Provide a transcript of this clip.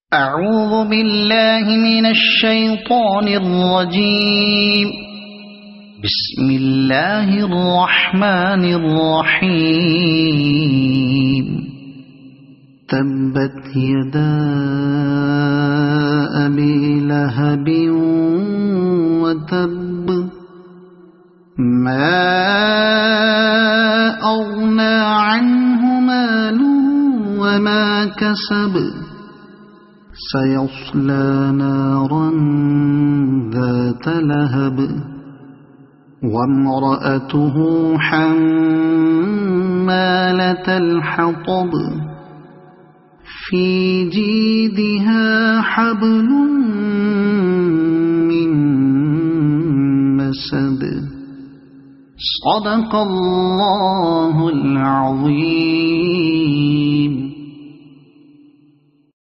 أعوذ بالله من الشيطان الرجيم. بسم الله الرحمن الرحيم. تبت يدا أبي لهب وتب ما أغنى عنه ماله وما كسب سيصلى نارا ذات لهب وامرأته حمالة الحطب في جيدها حبل من مسد. صدق الله العظيم.